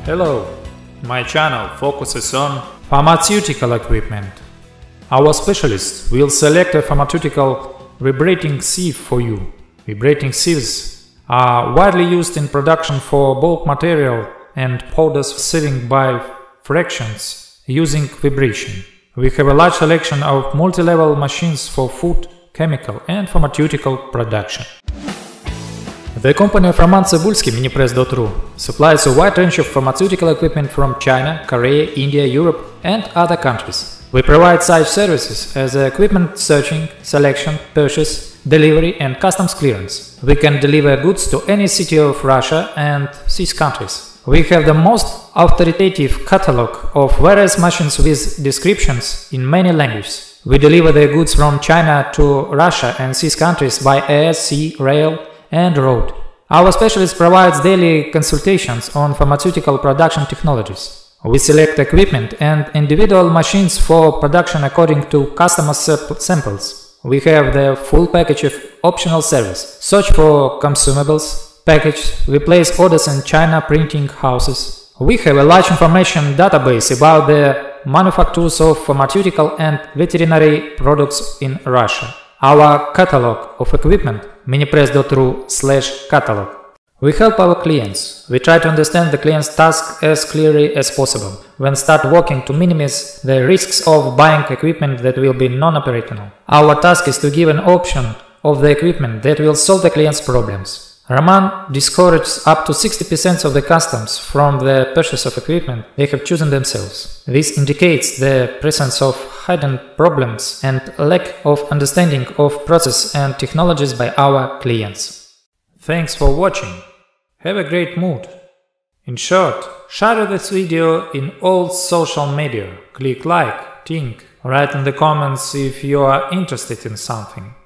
Hello, my channel focuses on pharmaceutical equipment. Our specialists will select a pharmaceutical vibrating sieve for you. Vibrating sieves are widely used in production for bulk material and powders sieving by fractions using vibration. We have a large selection of multi-level machines for food, chemical and pharmaceutical production. The company of Roman Cebulski, Minipress.ru, supplies a wide range of pharmaceutical equipment from China, Korea, India, Europe and other countries. We provide such services as equipment searching, selection, purchase, delivery and customs clearance. We can deliver goods to any city of Russia and CIS countries. We have the most authoritative catalog of various machines with descriptions in many languages. We deliver the goods from China to Russia and CIS countries by air, sea, rail and road. Our specialist provides daily consultations on pharmaceutical production technologies. We select equipment and individual machines for production according to customer samples. We have the full package of optional service. Search for consumables, package, we place orders in China printing houses. We have a large information database about the manufacturers of pharmaceutical and veterinary products in Russia. Our catalog of equipment, minipress.ru/catalog. We help our clients. We try to understand the client's task as clearly as possible. When start working to minimize the risks of buying equipment that will be non-operational. Our task is to give an option of the equipment that will solve the client's problems. Roman discourages up to 60% of the customers from the purchase of equipment they have chosen themselves. This indicates the presence of hidden problems and lack of understanding of process and technologies by our clients. Thanks for watching. Have a great mood. In short, share this video in all social media. Click like, think, write in the comments if you are interested in something.